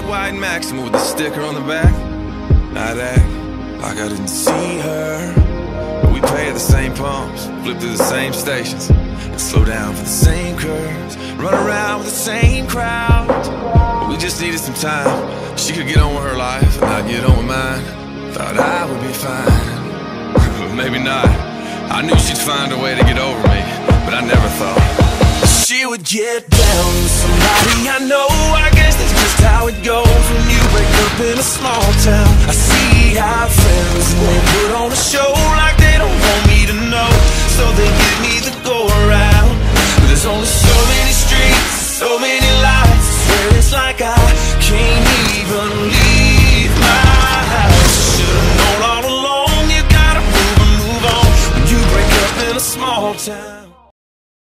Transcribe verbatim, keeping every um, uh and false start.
white Maxima with the sticker on the back. I'd act like I didn't see her, but we pay at the same pumps, flip through the same stations, and slow down for the same curves, run around with the same crowds. But we just needed some time. She could get on with her life, and I'd get on with mine. Thought I would be fine, but maybe not. I knew she'd find a way to get over me, but I never thought she would get down with somebody I know. I guess that's just how it goes when you break up in a small town. I see our friends and they put on a show like they don't want me to know, so they give me the go around. But there's only so many